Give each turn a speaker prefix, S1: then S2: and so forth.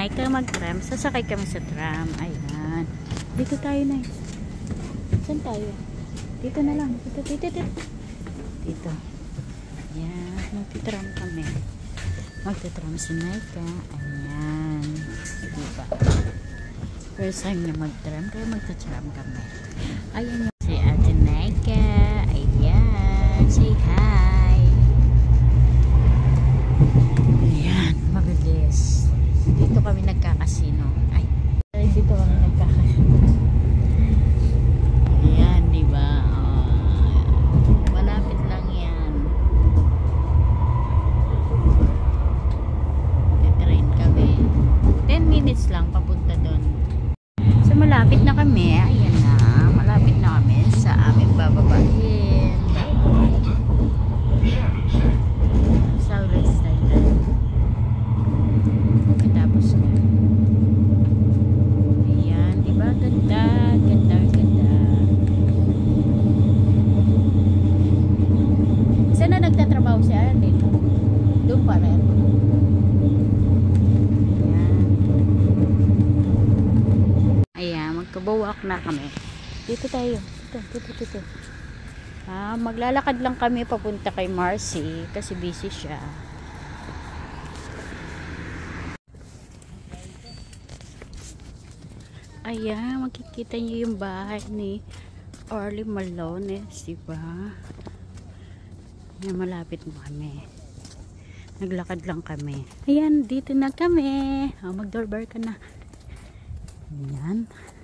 S1: Naika mag-tram. Sasakay kami sa tram. Ayan. Dito tayo na. Saan tayo? Dito na lang. Dito. Ayan. Magtitram kami. Magtitram si Naika. Ayan. Diba? First time niya mag-tram. Kaya magtitram kami. Ayan yung si Ate Naika. Ayan. Say hi. Ayan. Mabilis. Dito kami nagkakasino. Ay. Dito kami nagkakasino. Ayan. Diba? Malapit lang yan. Titrain kami. 10 minutes lang papunta doon. So malapit na kami. Ayan na. Malapit na kami sa aming bababahin. Southwest Thailand. Tapos na. Ayan. Diba? Ganda. Ganda. Ganda. Saan na nagtatrabaho si Arlene? Doon pa rin. Ayan, magkabawak na kami. Dito tayo. Dito. Maglalakad lang kami papunta kay Marcy kasi busy siya. Ayan, makikita niyo yung bahay ni Orly Malones, diba? Ayan, malapit mo kami. Naglakad lang kami. Ayan, dito na kami. Mag-doorbar ka na. Ayan.